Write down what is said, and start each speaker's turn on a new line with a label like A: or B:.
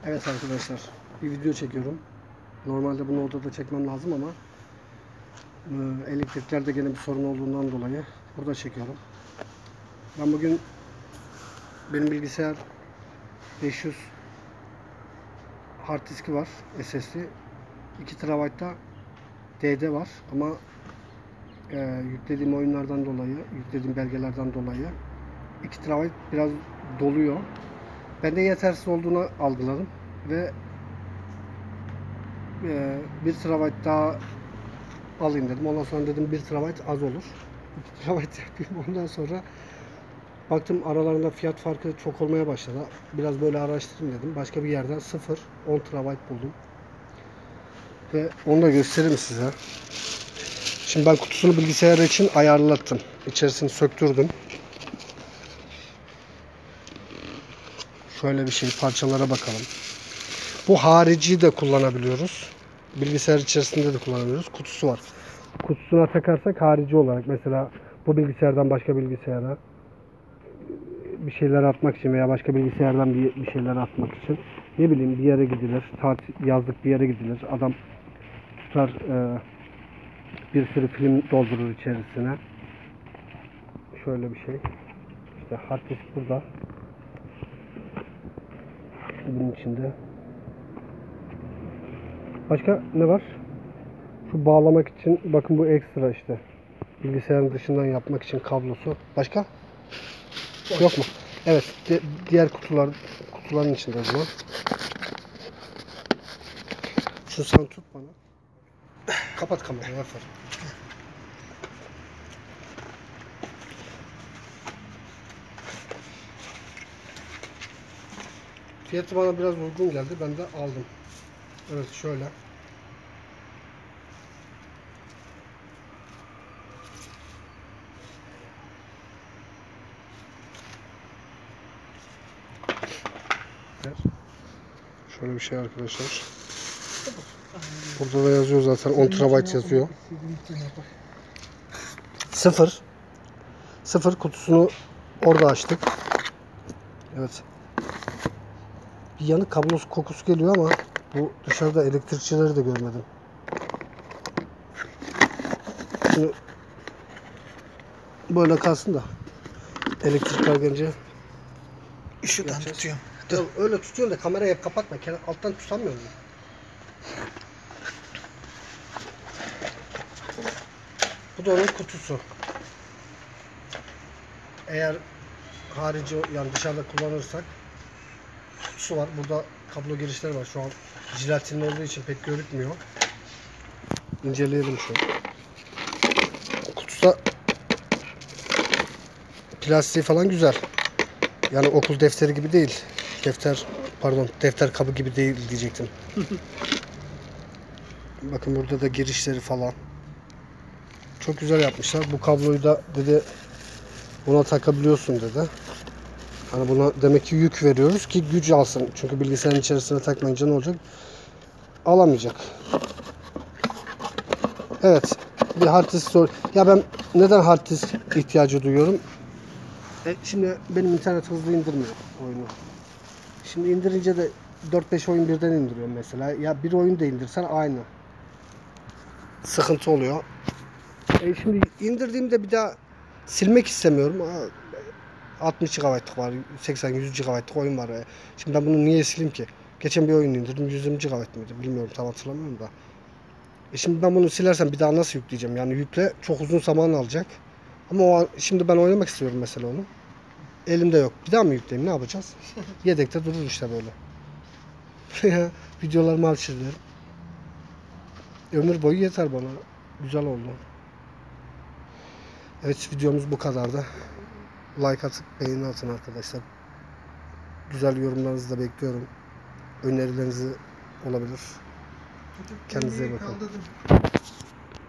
A: Evet arkadaşlar, bir video çekiyorum. Normalde bunu odada çekmem lazım ama elektriklerde gene bir sorun olduğundan dolayı burada çekiyorum. Ben bugün benim bilgisayar 500 hard diski var, SSD. 2 TB'da DD var ama yüklediğim oyunlardan dolayı, yüklediğim belgelerden dolayı 2 TB biraz doluyor. Ben de yetersiz olduğunu algıladım ve 1 TB daha alayım dedim. Ondan sonra dedim 1 TB az olur. 2 TB yapayım. Ondan sonra baktım aralarında fiyat farkı çok olmaya başladı. Biraz böyle araştırayım dedim. Başka bir yerden 10 TB buldum. Ve onu da göstereyim size. Şimdi ben kutusunu bilgisayar için ayarlattım. İçerisini söktürdüm. Şöyle bir şey, parçalara bakalım. Bu harici de kullanabiliyoruz. Bilgisayar içerisinde de kullanabiliyoruz. Kutusu var. Kutusuna takarsak harici olarak, mesela bu bilgisayardan başka bilgisayara bir şeyler atmak için veya başka bilgisayardan bir şeyler atmak için, ne bileyim, bir yere gidilir, yazlık bir yere gidilir, adam tutar bir sürü film doldurur içerisine. Şöyle bir şey. İşte hard disk burada. Bunun içinde. Başka ne var? Şu bağlamak için, bakın bu ekstra işte. Bilgisayarın dışından yapmak için kablosu. Başka? Yok mu? Evet. Diğer kutuların içinde o zaman. Şu sen tut bana. Kapat kamerayı. Aferin. Fiyatı bana biraz uygun geldi. Ben de aldım. Evet, şöyle. Şöyle bir şey arkadaşlar. Burada da yazıyor zaten, 10 TB yazıyor. 0 kutusunu orada açtık. Evet. Bir yanık kablosu kokusu geliyor ama bu dışarıda elektrikçileri de görmedim. Şimdi böyle kalsın da elektrikler gelince
B: şuradan tutuyorum.
A: Ya öyle tutuyorsun da kamerayı hep kapatma. Alttan tutamıyorum. Bu da onun kutusu. Eğer harici, yani dışarıda kullanırsak kutusu var. Burada kablo girişleri var. Şu an jelatinli olduğu için pek görükmüyor. İnceleyelim şu. Kutusu plastiği falan güzel. Yani okul defteri gibi değil. Defter kabı gibi değil diyecektim. Bakın burada da girişleri falan. Çok güzel yapmışlar. Bu kabloyu da dedi buna takabiliyorsun dedi. Hani buna demek ki yük veriyoruz ki güç alsın. Çünkü bilgisayarın içerisine takmayınca ne olacak? Alamayacak. Evet. Bir hard disk sor. Ya ben neden hard disk ihtiyacı duyuyorum? Şimdi benim internet hızlı indirmiyor oyunu. Şimdi indirince de 4-5 oyun birden indiriyorum mesela. Ya bir oyun da indirsen aynı. Sıkıntı oluyor. Şimdi indirdiğimde bir daha silmek istemiyorum. 60 GB'lık var, 80-100 GB'lık oyun var. Şimdi ben bunu niye sileyim ki? Geçen bir oyun indirdim, 120 GB mıydı? Bilmiyorum, tam hatırlamıyorum da. Şimdi ben bunu silersem bir daha nasıl yükleyeceğim? Yani yükle çok uzun zaman alacak. Ama şimdi ben oynamak istiyorum mesela onu. Elimde yok. Bir daha mı yükleyeyim? Ne yapacağız? Yedekte durur işte böyle. Videolarımı açıyorum. Ömür boyu yeter bana. Güzel oldu. Evet, videomuz bu kadardı. Like atıp beğeni atın arkadaşlar. Güzel yorumlarınızı da bekliyorum. Önerilerinizi olabilir. Kendinize iyi bakın.